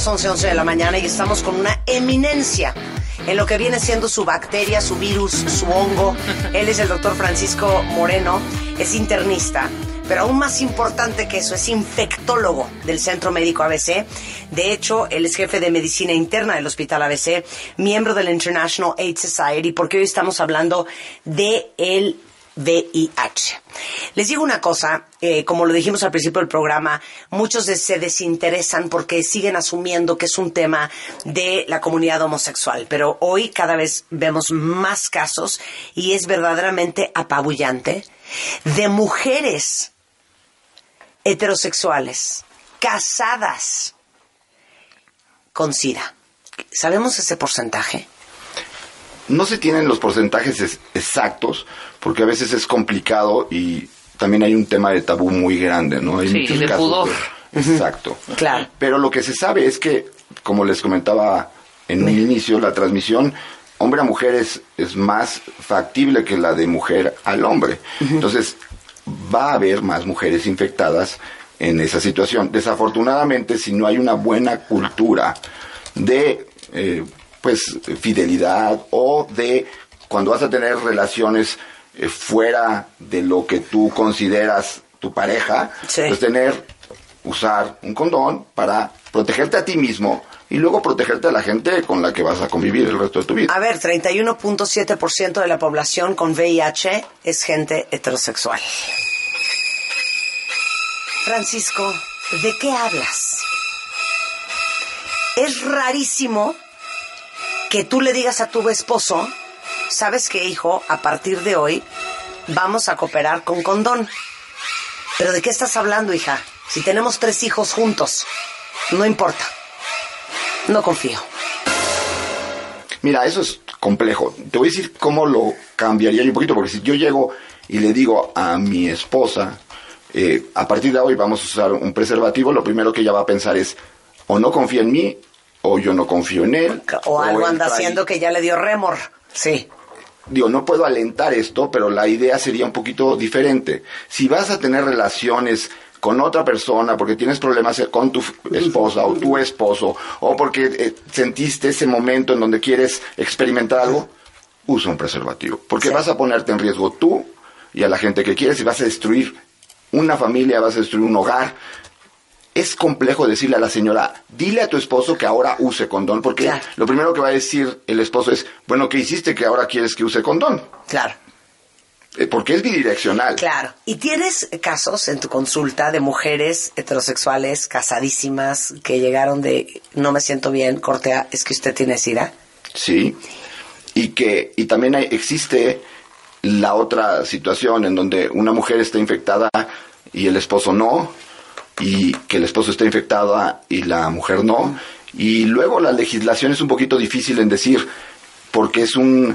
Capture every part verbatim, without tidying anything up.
las once, once de la mañana y estamos con una eminencia en lo que viene siendo su bacteria, su virus, su hongo. Él es el doctor Francisco Moreno, es internista, pero aún más importante que eso, es infectólogo del Centro Médico A B C. De hecho, él es jefe de medicina interna del Hospital A B C, miembro del International AIDS Society, porque hoy estamos hablando de el V I H. Les digo una cosa, eh, como lo dijimos al principio del programa, muchos de, se desinteresan porque siguen asumiendo que es un tema de la comunidad homosexual, pero hoy cada vez vemos más casos y es verdaderamente apabullante de mujeres heterosexuales casadas con SIDA. ¿Sabemos ese porcentaje? No se tienen los porcentajes es- exactos, porque a veces es complicado y también hay un tema de tabú muy grande, ¿no? Hay Sí, muchos de casos pudor. de- Exacto. Claro. Pero lo que se sabe es que, como les comentaba en un inicio, la transmisión hombre a mujer es, es más factible que la de mujer al hombre. Entonces, va a haber más mujeres infectadas en esa situación. Desafortunadamente, si no hay una buena cultura de eh, pues fidelidad o de cuando vas a tener relaciones eh, fuera de lo que tú consideras tu pareja, Sí. pues tener, usar un condón para protegerte a ti mismo y luego protegerte a la gente con la que vas a convivir el resto de tu vida. A ver, treinta y uno punto siete por ciento de la población con V I H es gente heterosexual. Francisco, ¿de qué hablas? Es rarísimo que tú le digas a tu esposo, ¿sabes qué, hijo? A partir de hoy vamos a cooperar con condón. ¿Pero de qué estás hablando, hija? Si tenemos tres hijos juntos, no importa. No confío. Mira, eso es complejo. Te voy a decir cómo lo cambiaría yo un poquito, porque si yo llego y le digo a mi esposa, eh, a partir de hoy vamos a usar un preservativo, lo primero que ella va a pensar es, o no confía en mí, o yo no confío en él. O algo él anda trae- haciendo que ya le dio rémor. Sí. Digo, no puedo alentar esto, pero la idea sería un poquito diferente. Si vas a tener relaciones con otra persona porque tienes problemas con tu esposa o tu esposo, o porque eh, sentiste ese momento en donde quieres experimentar algo, usa un preservativo. Porque Sí. vas a ponerte en riesgo tú y a la gente que quieres y vas a destruir una familia, vas a destruir un hogar. Es complejo decirle a la señora, dile a tu esposo que ahora use condón, porque Claro. lo primero que va a decir el esposo es, bueno, ¿qué hiciste que ahora quieres que use condón? Claro, Eh, Porque es bidireccional. claro. ¿Y tienes casos en tu consulta de mujeres heterosexuales casadísimas que llegaron de no me siento bien, corte A, es que usted tiene SIDA? Sí. Y que y también hay- existe la otra situación en donde una mujer está infectada y el esposo no, y que el esposo está infectada y la mujer no. Y luego la legislación es un poquito difícil en decir, porque es un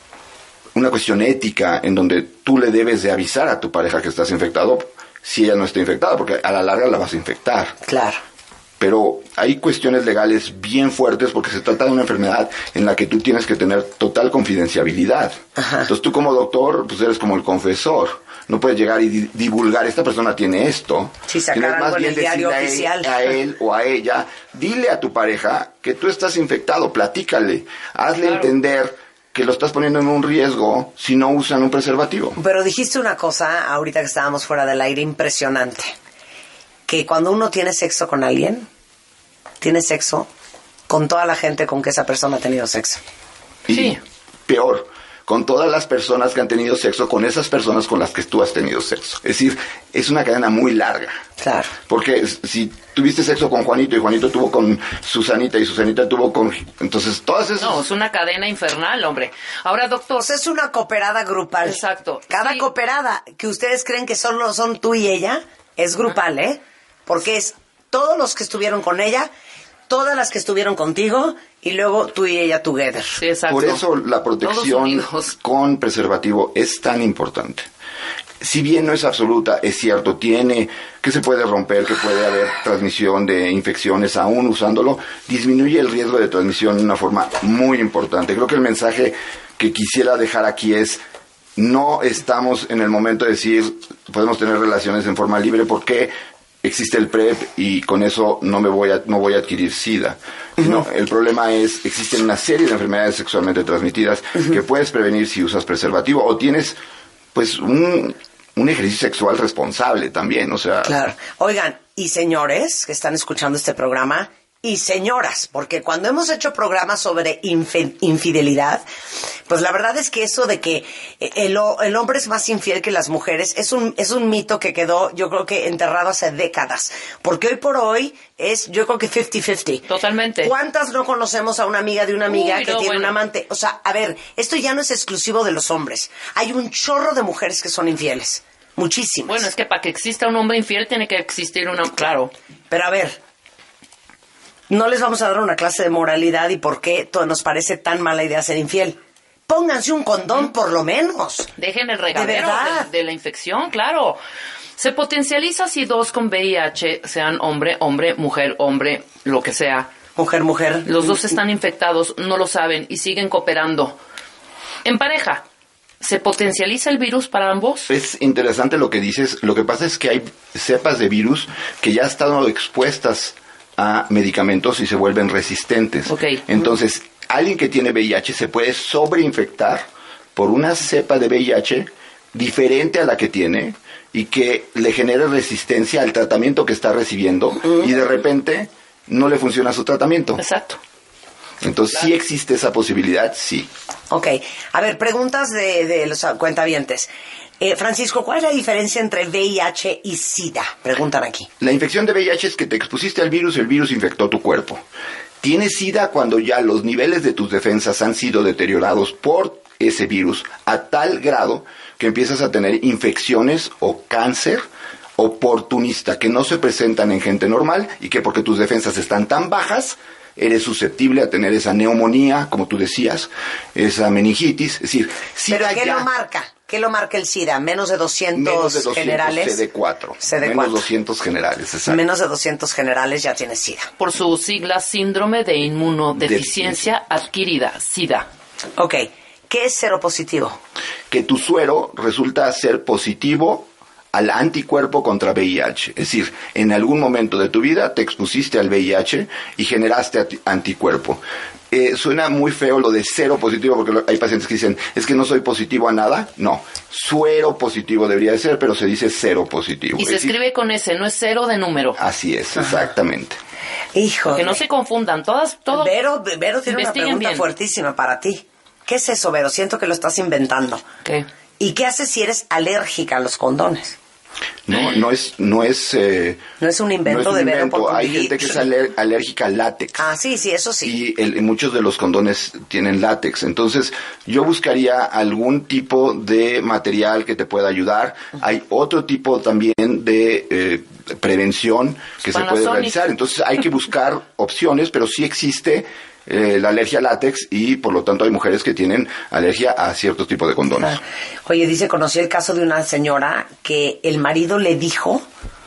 una cuestión ética en donde tú le debes de avisar a tu pareja que estás infectado si ella no está infectada, porque a la larga la vas a infectar. Claro. Pero hay cuestiones legales bien fuertes porque se trata de una enfermedad en la que tú tienes que tener total confidencialidad. Ajá. Entonces tú como doctor, pues eres como el confesor. No puedes llegar y di- divulgar, esta persona tiene esto. Sí, sacar Tienes algo en el diario decirle oficial. A él, a él o a ella, dile a tu pareja que tú estás infectado, platícale. Hazle Claro. entender que lo estás poniendo en un riesgo si no usan un preservativo. Pero dijiste una cosa ahorita que estábamos fuera del aire impresionante, que cuando uno tiene sexo con alguien, tiene sexo con toda la gente con que esa persona ha tenido sexo. Y Sí. peor, con todas las personas que han tenido sexo, con esas personas con las que tú has tenido sexo. Es decir, es una cadena muy larga. Claro. Porque si tuviste sexo con Juanito y Juanito tuvo con Susanita y Susanita tuvo con... Entonces, todas esas... No, es una cadena infernal, hombre. Ahora, doctor, Pues es una cooperada grupal. Exacto. Cada Sí. cooperada que ustedes creen que solo son tú y ella, es grupal, ¿eh? Porque es todos los que estuvieron con ella, todas las que estuvieron contigo, y luego tú y ella together. sí, exacto. Por eso la Todos protección unidos. con preservativo es tan importante. Si bien no es absoluta, es cierto, tiene que se puede romper, que puede haber transmisión de infecciones aún usándolo, disminuye el riesgo de transmisión de una forma muy importante. Creo que el mensaje que quisiera dejar aquí es, no estamos en el momento de decir, podemos tener relaciones en forma libre, porque existe el PrEP y con eso no me voy a no voy a adquirir SIDA. Uh-huh. No, el problema es, existen una serie de enfermedades sexualmente transmitidas uh-huh. que puedes prevenir si usas preservativo o tienes pues un, un ejercicio sexual responsable también, o sea... Claro. Oigan, y señores que están escuchando este programa, y señoras, porque cuando hemos hecho programas sobre inf- infidelidad, pues la verdad es que eso de que el, el hombre es más infiel que las mujeres es un es un mito que quedó, yo creo que enterrado hace décadas, porque hoy por hoy es, yo creo que cincuenta cincuenta. Totalmente. ¿Cuántas no conocemos a una amiga de una amiga Uy, que no, tiene bueno. un amante? O sea, a ver, esto ya no es exclusivo de los hombres. Hay un chorro de mujeres que son infieles. Muchísimas. Bueno, es que para que exista un hombre infiel tiene que existir una... Claro. Pero a ver... No les vamos a dar una clase de moralidad y por qué todo nos parece tan mala idea ser infiel. Pónganse un condón, por lo menos. Dejen el regadero ¿De verdad? de, de la infección, claro. Se potencializa si dos con V I H, sean hombre, hombre, mujer, hombre, lo que sea. Mujer, mujer. Los dos están infectados, no lo saben y siguen cooperando. En pareja, ¿se potencializa el virus para ambos? Es interesante lo que dices. Lo que pasa es que hay cepas de virus que ya han estado expuestas a medicamentos y se vuelven resistentes. Okay. Entonces, alguien que tiene V I H se puede sobreinfectar por una cepa de V I H diferente a la que tiene y que le genere resistencia al tratamiento que está recibiendo uh-huh. y de repente no le funciona su tratamiento. Exacto. Entonces, claro. ¿Sí existe esa posibilidad? Sí. Ok. A ver, preguntas de, de los cuentavientes. Eh, Francisco, ¿cuál es la diferencia entre V I H y SIDA? Preguntan aquí. La infección de V I H es que te expusiste al virus y el virus infectó tu cuerpo. Tienes SIDA cuando ya los niveles de tus defensas han sido deteriorados por ese virus a tal grado que empiezas a tener infecciones o cáncer oportunista que no se presentan en gente normal y que porque tus defensas están tan bajas eres susceptible a tener esa neumonía, como tú decías, esa meningitis, es decir, SIDA. ¿Pero qué ya... lo marca? ¿Qué lo marca el SIDA? ¿Menos de doscientos, menos de doscientos generales? C D cuatro. C D cuatro. Menos doscientos generales, exacto. Menos de doscientos generales ya tiene SIDA. Por su sigla, síndrome de inmunodeficiencia Deficiencia. adquirida, SIDA. Ok. ¿Qué es seropositivo? Que tu suero resulta ser positivo al anticuerpo contra V I H. Es decir, en algún momento de tu vida te expusiste al V I H y generaste anticuerpo. Eh, suena muy feo lo de cero positivo porque hay pacientes que dicen, es que no soy positivo a nada. No, suero positivo debería de ser, pero se dice cero positivo. Y se decir, escribe con ese, no es cero de número. Así es, exactamente. Hijo. Que no se confundan, todas, todo. Vero, Vero tiene una pregunta bien. fuertísima para ti. ¿Qué es eso, Vero? Siento que lo estás inventando. ¿Qué? ¿Y qué haces si eres alérgica a los condones? No, no es, no es, eh, no es un invento no es un de Vero invento. por Hay convivir. gente que es aler- alérgica al látex. Ah, sí, sí, eso sí. Y el, muchos de los condones tienen látex. Entonces, yo buscaría algún tipo de material que te pueda ayudar. Uh-huh. Hay otro tipo también de eh, prevención que Panasonic. se puede realizar. Entonces, hay que buscar opciones, pero sí existe eh, la alergia al látex y, por lo tanto, hay mujeres que tienen alergia a ciertos tipos de condones. Ah. Oye, dice, conocí el caso de una señora que el marido le dijo,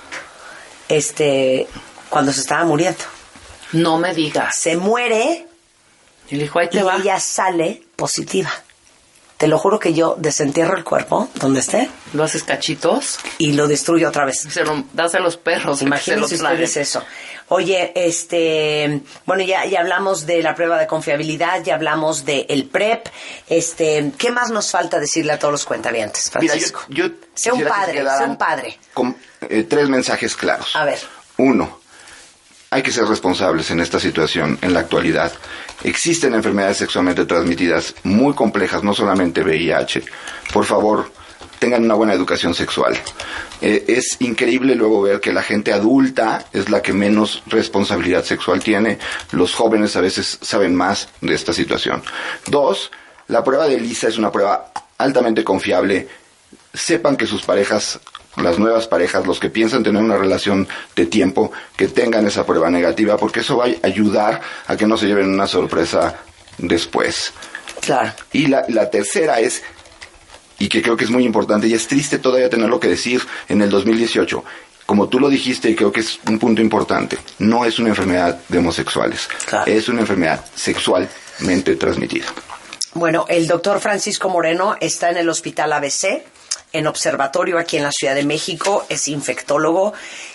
este, cuando se estaba muriendo. No me digas. Se muere Y le dijo, ahí te y va. ella sale positiva. Te lo juro que yo desentierro el cuerpo, donde esté, Lo haces cachitos y lo destruyo otra vez. se lo das a los perros. que se Imagínense lo traguen. ustedes eso. Oye, este, bueno, ya, ya hablamos de la prueba de confiabilidad, ya hablamos de el PrEP, este, ¿qué más nos falta decirle a todos los cuentavientes, Francisco? Mira, yo, yo Sé un quisiera que se padre, quedaran sé un padre. Con eh, tres mensajes claros. A ver. Uno, hay que ser responsables en esta situación, en la actualidad. Existen enfermedades sexualmente transmitidas muy complejas, no solamente V I H. Por favor, tengan una buena educación sexual. Eh, es increíble luego ver que la gente adulta es la que menos responsabilidad sexual tiene. Los jóvenes a veces saben más de esta situación. Dos, la prueba de ELISA es una prueba altamente confiable. Sepan que sus parejas, las nuevas parejas, los que piensan tener una relación de tiempo, que tengan esa prueba negativa, porque eso va a ayudar a que no se lleven una sorpresa después. Claro. Y la, la tercera es, y que creo que es muy importante, y es triste todavía tenerlo que decir en el dos mil dieciocho, como tú lo dijiste, y creo que es un punto importante, no es una enfermedad de homosexuales, Claro. es una enfermedad sexualmente transmitida. Bueno, el doctor Francisco Moreno está en el Hospital A B C, en observatorio aquí en la Ciudad de México, es infectólogo.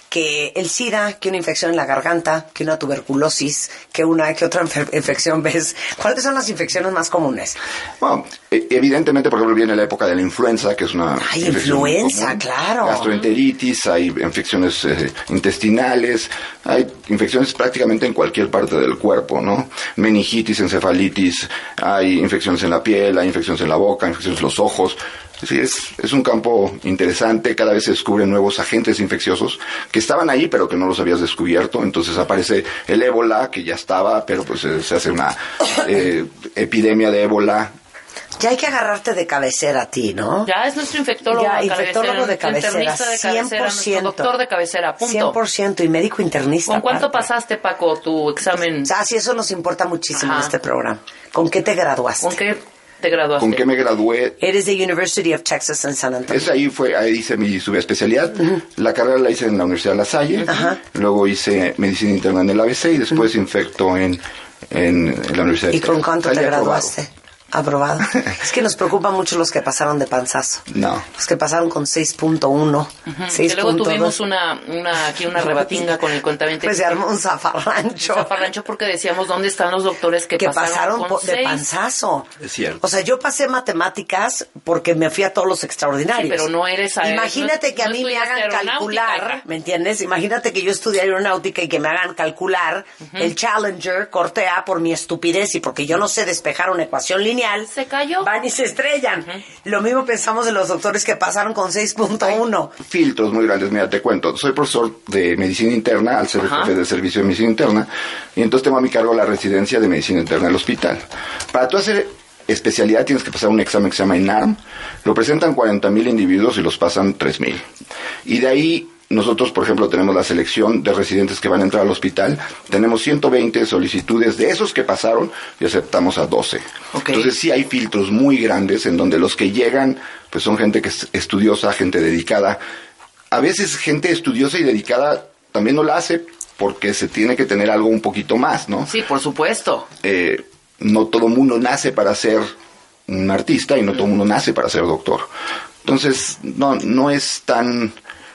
que el SIDA, que una infección en la garganta, que una tuberculosis, que una que otra inf- infección ves. ¿Cuáles son las infecciones más comunes? Bueno, evidentemente, por ejemplo, viene la época de la influenza, que es una Ay, influenza, común. claro. Gastroenteritis, hay infecciones eh, intestinales, hay infecciones prácticamente en cualquier parte del cuerpo, ¿no? Meningitis, encefalitis, hay infecciones en la piel, hay infecciones en la boca, infecciones en los ojos. Sí, es, es un campo interesante, cada vez se descubren nuevos agentes infecciosos que estaban ahí pero que no los habías descubierto, entonces aparece el ébola, que ya estaba, pero pues eh, se hace una eh, epidemia de ébola. Ya hay que agarrarte de cabecera a ti, ¿no? Ya es nuestro infectólogo, Ya, de infectólogo cabecera, de cabecera, internista de cabecera, cien por ciento. nuestro doctor de cabecera, punto. cien por ciento y médico internista. ¿Con cuánto aparte. pasaste, Paco, tu examen? Ah, sí, eso nos importa muchísimo Ajá. en este programa. ¿Con qué te graduaste? ¿Con qué te graduaste? ¿Con qué me gradué? Eres de University of Texas en San Antonio. Es ahí fue, ahí hice mi subespecialidad. Uh-huh. La carrera la hice en la Universidad de La Salle. Ajá. Luego hice medicina interna en el A B C y después uh-huh. infecto en, en, en la Universidad de ¿Y con cuánto Salí te aprobado. graduaste? Aprobado. Es que nos preocupan mucho los que pasaron de panzazo. No. Los que pasaron con seis punto uno. Uh-huh. seis Que luego punto dos. tuvimos una, una, aquí una rebatinga con el cuentaviente. Pues se armó un zafarrancho. Un zafarrancho porque decíamos dónde están los doctores que, que pasaron, pasaron con po- de seis. panzazo. Es cierto. O sea, yo pasé matemáticas porque me fui a todos los extraordinarios. Sí, pero no eres a- Imagínate no- que a no mí me estudiaste hagan aeronáutica, calcular, hija. ¿me entiendes? Imagínate que yo estudié aeronáutica y que me hagan calcular uh-huh. el Challenger, corte A, por mi estupidez y porque yo no sé despejar una ecuación lineal. Se cayó. Van y se estrellan. Uh-huh. Lo mismo pensamos de los doctores que pasaron con seis punto uno. Filtros muy grandes, mira, te cuento. Soy profesor de medicina interna, al ser el jefe del servicio de medicina interna, y entonces tengo a mi cargo la residencia de medicina interna del hospital. Para tú hacer especialidad tienes que pasar un examen que se llama ENARM, lo presentan cuarenta mil individuos y los pasan tres mil. Y de ahí nosotros, por ejemplo, tenemos la selección de residentes que van a entrar al hospital. Tenemos ciento veinte solicitudes de esos que pasaron y aceptamos a doce. Okay. Entonces sí hay filtros muy grandes en donde los que llegan pues son gente que es estudiosa, gente dedicada. A veces gente estudiosa y dedicada también no la hace porque se tiene que tener algo un poquito más, ¿no? Sí, por supuesto. Eh, no todo mundo nace para ser un artista y no todo mundo nace para ser doctor. Entonces no, no es tan...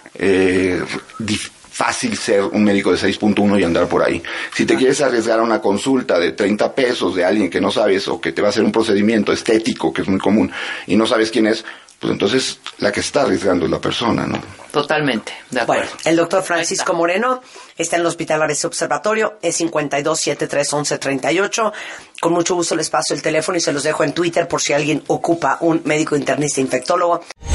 Eh, dif- fácil ser un médico de seis punto uno y andar por ahí. Si te quieres arriesgar a una consulta de treinta pesos de alguien que no sabes o que te va a hacer un procedimiento estético que es muy común y no sabes quién es, pues entonces la que está arriesgando es la persona, ¿no? Totalmente, de acuerdo. Bueno, el doctor Francisco Moreno está en el Hospital Ares Observatorio, es cincuenta y dos, setenta y tres, once, treinta y ocho. Con mucho gusto les paso el teléfono y se los dejo en Twitter por si alguien ocupa un médico internista infectólogo.